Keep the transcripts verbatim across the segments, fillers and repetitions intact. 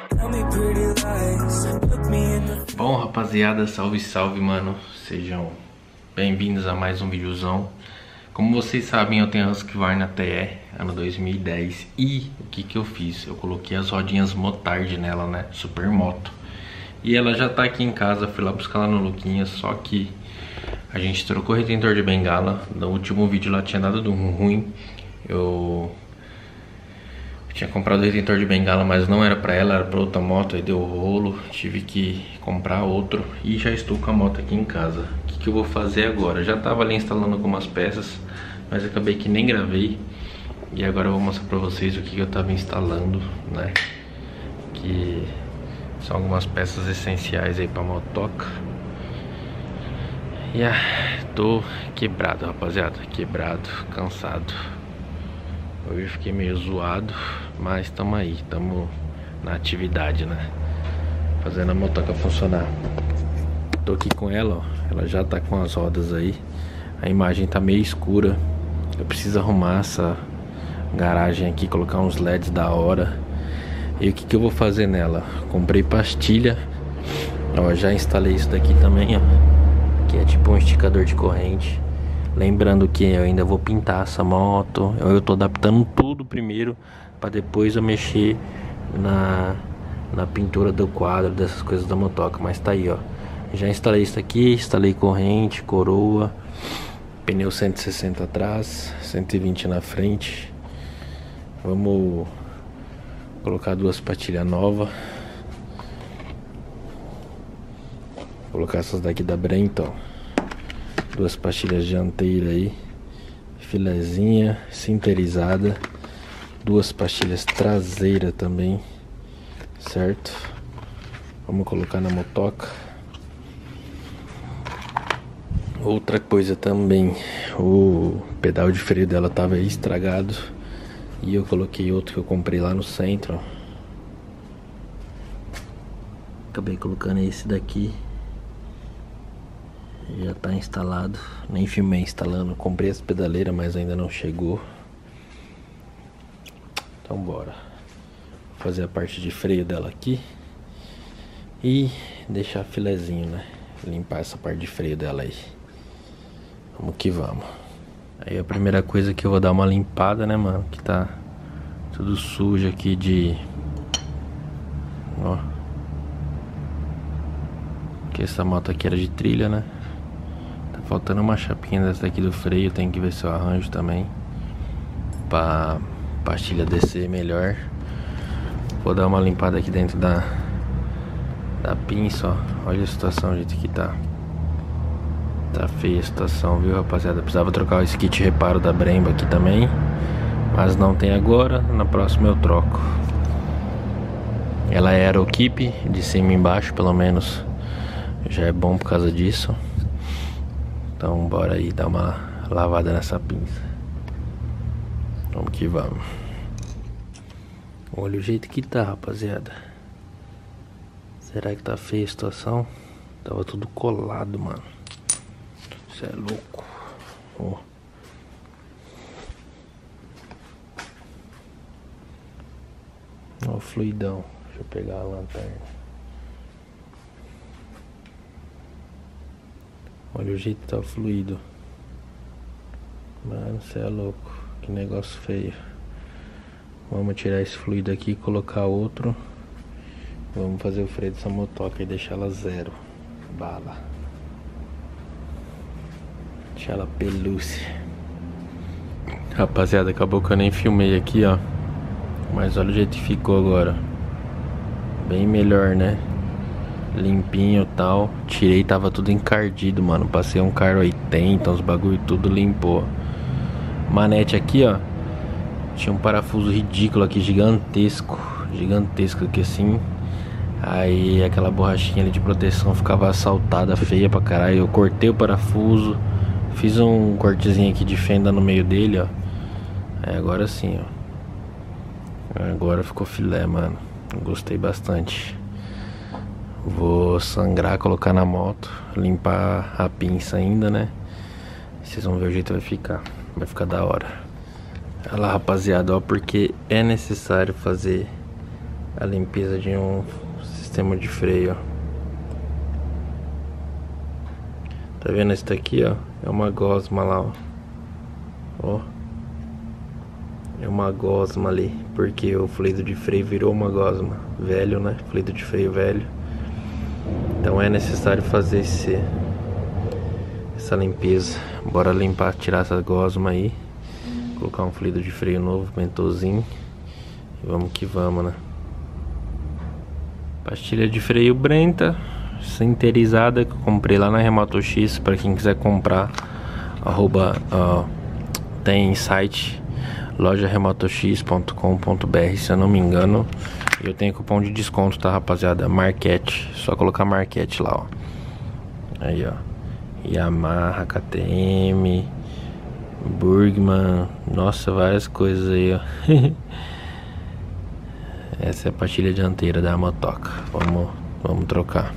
Bom, rapaziada, salve, salve, mano. Sejam bem-vindos a mais um videozão. Como vocês sabem, eu tenho a Husqvarna T E, ano dois mil e dez. E o que que eu fiz? Eu coloquei as rodinhas Motard nela, né? Super moto. E ela já tá aqui em casa, fui lá buscar ela no Luquinhas. Só que a gente trocou o retentor de bengala. No último vídeo lá tinha dado ruim. Eu... tinha comprado o retentor de bengala, mas não era pra ela, era pra outra moto. Aí deu rolo, tive que comprar outro. E já estou com a moto aqui em casa. O que que eu vou fazer agora? Já tava ali instalando algumas peças, mas acabei que nem gravei. E agora eu vou mostrar pra vocês o que que eu tava instalando, né? Que são algumas peças essenciais aí pra motoca. E ah, tô quebrado, rapaziada. Quebrado, cansado. Hoje eu fiquei meio zoado, mas tamo aí, tamo na atividade, né? Fazendo a motoca funcionar. Tô aqui com ela, ó. Ela já tá com as rodas aí. A imagem tá meio escura. Eu preciso arrumar essa garagem aqui, colocar uns L E Ds da hora. E o que que eu vou fazer nela? Comprei pastilha. Ó, já instalei isso daqui também, ó. Que é tipo um esticador de corrente. Lembrando que eu ainda vou pintar essa moto. Eu, eu tô adaptando tudo primeiro, pra depois eu mexer na, na pintura do quadro, dessas coisas da motoca. Mas tá aí, ó. Já instalei isso aqui, instalei corrente, coroa, pneu cento e sessenta atrás, cento e vinte na frente. Vamos colocar duas pastilhas novas. Vou colocar essas daqui da Brenton. Duas pastilhas dianteiras aí, filezinha, sinterizada. Duas pastilhas traseiras também, certo? Vamos colocar na motoca. Outra coisa também, o pedal de freio dela tava estragado. E eu coloquei outro que eu comprei lá no centro, ó. Acabei colocando esse daqui. Já tá instalado, nem filmei instalando. Comprei as pedaleiras, mas ainda não chegou. Então bora. Vou fazer a parte de freio dela aqui e deixar filezinho, né? Limpar essa parte de freio dela aí. Vamos que vamos. Aí a primeira coisa que eu vou dar uma limpada, né, mano? Que tá tudo sujo aqui de... Ó. Que essa moto aqui era de trilha, né? Faltando uma chapinha dessa daqui do freio. Tem que ver se eu arranjo também, pra pastilha descer melhor. Vou dar uma limpada aqui dentro da Da pinça, ó. Olha a situação, o jeito que tá. Tá feia a situação, viu, rapaziada? Precisava trocar esse kit reparo da Brembo aqui também, mas não tem agora. Na próxima eu troco. Ela é Aerokeep, de cima e embaixo, pelo menos já é bom por causa disso. Então bora aí dar uma lavada nessa pinça. Vamos que vamos. Olha o jeito que tá, rapaziada. Será que tá feia a situação? Tava tudo colado, mano. Isso é louco. Ó. Ó o fluidão. Deixa eu pegar a lanterna. Olha o jeito que tá o fluido. Mano, cê é louco. Que negócio feio. Vamos tirar esse fluido aqui e colocar outro. Vamos fazer o freio dessa motoca e deixar ela zero bala. Deixar ela pelúcia. Rapaziada, acabou que eu nem filmei aqui, ó. Mas olha o jeito que ficou agora. Bem melhor, né? Limpinho e tal. Tirei, tava tudo encardido, mano. Passei um Car oitenta, os bagulho tudo limpou. Manete aqui, ó. Tinha um parafuso ridículo aqui, gigantesco. Gigantesco aqui assim. Aí aquela borrachinha ali de proteção ficava assaltada, feia pra caralho. Eu cortei o parafuso, fiz um cortezinho aqui de fenda no meio dele, ó. Aí agora sim, ó. Agora ficou filé, mano. Gostei bastante. Vou sangrar, colocar na moto, limpar a pinça ainda, né? Vocês vão ver o jeito que vai ficar. Vai ficar da hora. Olha lá, rapaziada, ó, porque é necessário fazer a limpeza de um sistema de freio, ó. Tá vendo isso daqui, ó? É uma gosma lá, ó. Ó. É uma gosma ali, porque o fluido de freio virou uma gosma. Velho, né? Fluido de freio velho. Então é necessário fazer esse, essa limpeza. Bora limpar, tirar essa gosma aí. Colocar um fluido de freio novo, mentorzinho. E vamos que vamos, né? Pastilha de freio Brenta sinterizada, que eu comprei lá na Remoto X. Para quem quiser comprar, arroba, ó, tem site loja remotox ponto com ponto br, se eu não me engano. Eu tenho cupom de desconto, tá, rapaziada? Marquete, só colocar Marquete lá, ó. Aí, ó, Yamaha, K T M, Burgman, nossa, várias coisas aí, ó. Essa é a pastilha dianteira da motoca. Vamos, vamos trocar.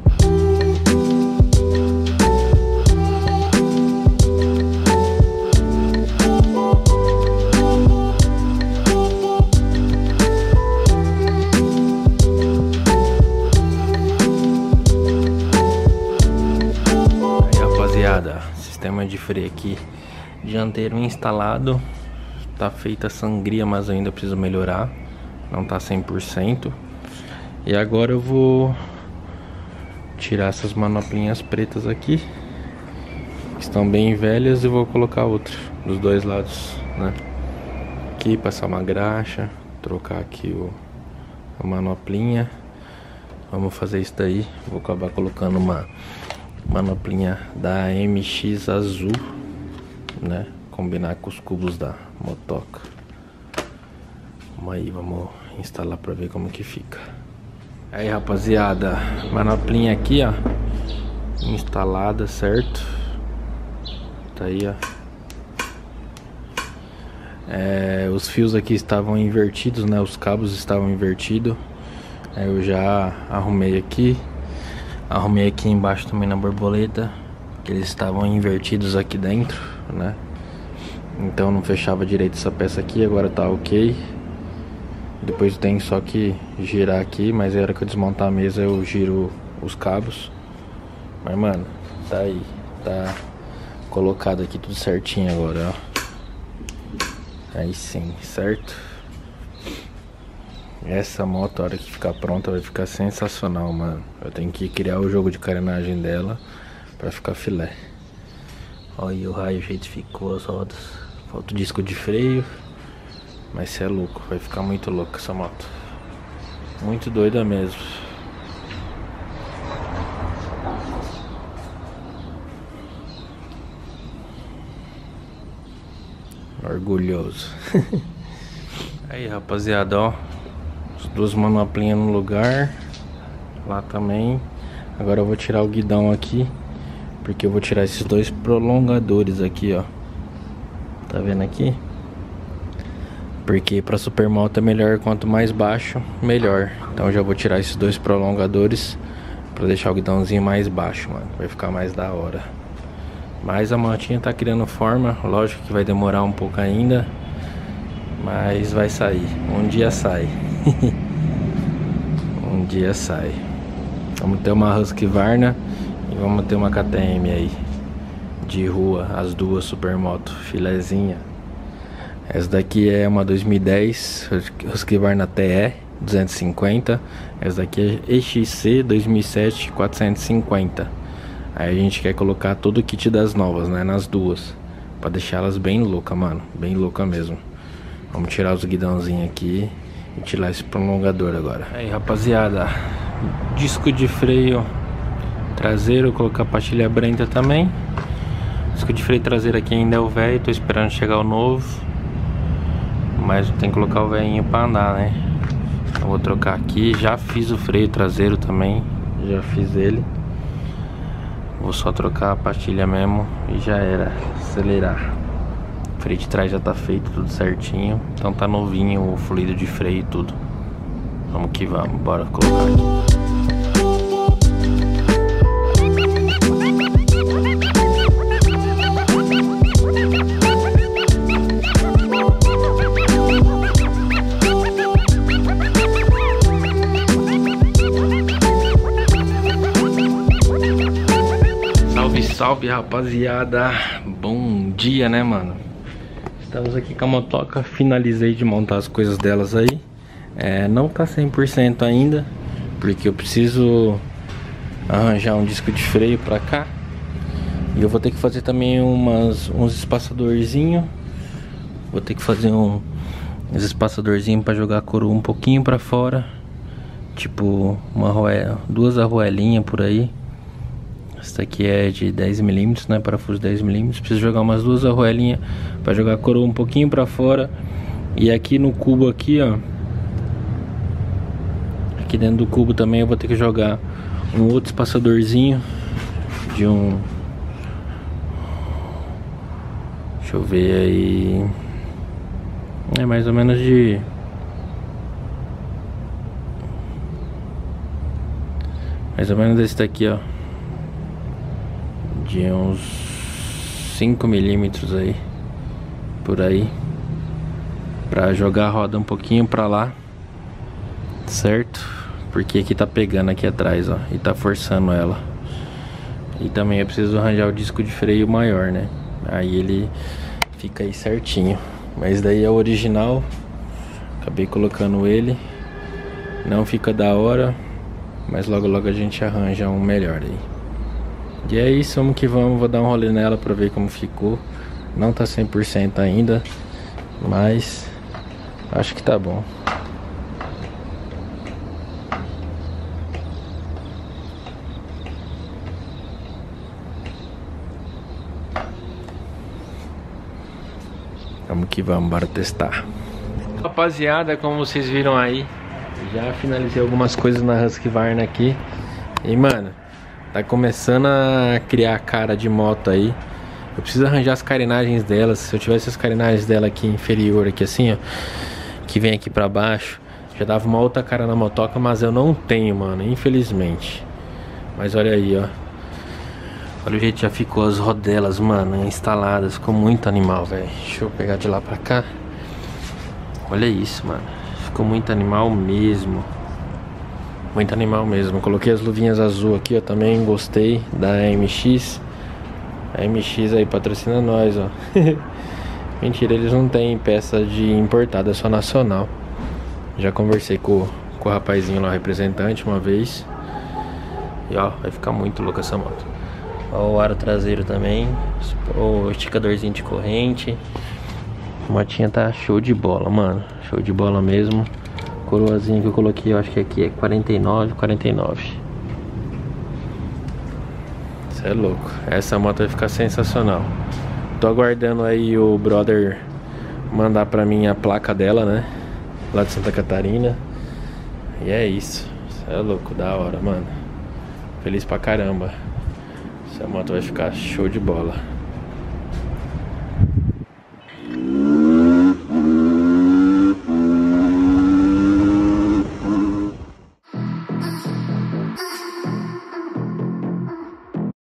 Sistema de freio aqui dianteiro instalado. Tá feita a sangria, mas ainda preciso melhorar. Não tá cem por cento. E agora eu vou tirar essas manoplinhas pretas aqui, que estão bem velhas, e vou colocar outra dos dois lados, né? Aqui, passar uma graxa, trocar aqui o, a manoplinha. Vamos fazer isso daí. Vou acabar colocando uma manoplinha da M X azul, né? Combinar com os cubos da motoca. Vamos aí, vamos instalar pra ver como que fica. Aí, rapaziada, manoplinha aqui, ó, instalada, certo? Tá aí, ó. É, os fios aqui estavam invertidos, né? Os cabos estavam invertidos. Aí eu já arrumei aqui. Arrumei aqui embaixo também na borboleta, que eles estavam invertidos aqui dentro, né? Então não fechava direito essa peça aqui, agora tá ok. Depois tem só que girar aqui, mas na hora que eu desmontar a mesa eu giro os cabos. Mas, mano, tá aí, tá colocado aqui tudo certinho agora, ó. Aí sim, certo? Essa moto, a hora que ficar pronta, vai ficar sensacional, mano. Eu tenho que criar o jogo de carenagem dela pra ficar filé. Olha aí o raio, o jeito que ficou, as rodas. Falta o disco de freio. Mas cê é louco, vai ficar muito louco essa moto. Muito doida mesmo. Orgulhoso. Aí, rapaziada, ó, as duas manoplinhas no lugar. Lá também. Agora eu vou tirar o guidão aqui, porque eu vou tirar esses dois prolongadores aqui, ó. Tá vendo aqui? Porque pra supermoto é melhor, quanto mais baixo, melhor. Então eu já vou tirar esses dois prolongadores pra deixar o guidãozinho mais baixo, mano. Vai ficar mais da hora. Mas a motinha tá criando forma. Lógico que vai demorar um pouco ainda, mas vai sair. Um dia sai. Um dia sai. Vamos ter uma Husqvarna e vamos ter uma K T M aí de rua, as duas supermoto, filezinha. Essa daqui é uma dois mil e dez Husqvarna T E duzentos e cinquenta. Essa daqui é E X C dois mil e sete quatrocentos e cinquenta. Aí a gente quer colocar todo o kit das novas, né, nas duas, pra deixar elas bem louca, mano, bem louca mesmo. Vamos tirar os guidãozinhos aqui e tirar esse prolongador agora. Aí, rapaziada, disco de freio traseiro, colocar pastilha Brenta também. Disco de freio traseiro aqui ainda é o velho, tô esperando chegar o novo, mas tem que colocar o velhinho pra andar, né? Eu vou trocar aqui, já fiz o freio traseiro também, já fiz ele. Vou só trocar a pastilha mesmo e já era, acelerar. O freio de trás já tá feito, tudo certinho. Então tá novinho o fluido de freio e tudo. Vamos que vamos, bora colocar aqui. salve, rapaziada. Bom dia, né, mano? Estamos aqui com a motoca. Finalizei de montar as coisas delas aí. é, Não tá cem por cento ainda, porque eu preciso arranjar um disco de freio pra cá. E eu vou ter que fazer também umas, uns espaçadorzinhos. Vou ter que fazer um, uns espaçadorzinhos pra jogar a coroa um pouquinho pra fora. Tipo, uma arruela, duas arruelinhas por aí. Essa aqui é de dez milímetros, né? Parafuso dez milímetros. Preciso jogar umas duas arruelinhas pra jogar a coroa um pouquinho pra fora. E aqui no cubo aqui, ó. Aqui dentro do cubo também eu vou ter que jogar um outro espaçadorzinho. De um... Deixa eu ver aí... É mais ou menos de... Mais ou menos esse daqui, ó. De uns cinco milímetros aí. Por aí. Pra jogar a roda um pouquinho pra lá. Certo? Porque aqui tá pegando aqui atrás, ó. E tá forçando ela. E também eu preciso arranjar o disco de freio maior, né? Aí ele fica aí certinho. Mas daí é o original. Acabei colocando ele. Não fica da hora. Mas logo logo a gente arranja um melhor aí. E é isso, vamos que vamos. Vou dar um rolê nela pra ver como ficou. Não tá cem por cento ainda, mas acho que tá bom. Vamos que vamos, bora testar. Rapaziada, como vocês viram aí, já finalizei algumas coisas na Husqvarna aqui. E mano, tá começando a criar a cara de moto aí. Eu preciso arranjar as carenagens delas. Se eu tivesse as carenagens dela aqui inferior, aqui assim, ó, que vem aqui pra baixo, já dava uma outra cara na motoca. Mas eu não tenho, mano, infelizmente. Mas olha aí, ó. Olha o jeito que já ficou as rodelas, mano, instaladas. Ficou muito animal, velho. Deixa eu pegar de lá pra cá. Olha isso, mano. Ficou muito animal mesmo. Muito animal mesmo. Coloquei as luvinhas azul aqui, ó. Também gostei da M X. A M X aí patrocina nós, ó. Mentira, eles não têm peça de importada, é só nacional. Já conversei com, com o rapazinho lá, o representante, uma vez. E ó, vai ficar muito louca essa moto. Ó, o aro traseiro também. O esticadorzinho de corrente. A motinha tá show de bola, mano. Show de bola mesmo. Coroazinha que eu coloquei, eu acho que aqui é quarenta e nove, quarenta e nove. Isso é louco. Essa moto vai ficar sensacional. Tô aguardando aí o brother mandar pra mim a placa dela, né? Lá de Santa Catarina. E é isso. Isso é louco, da hora, mano. Feliz pra caramba. Essa moto vai ficar show de bola.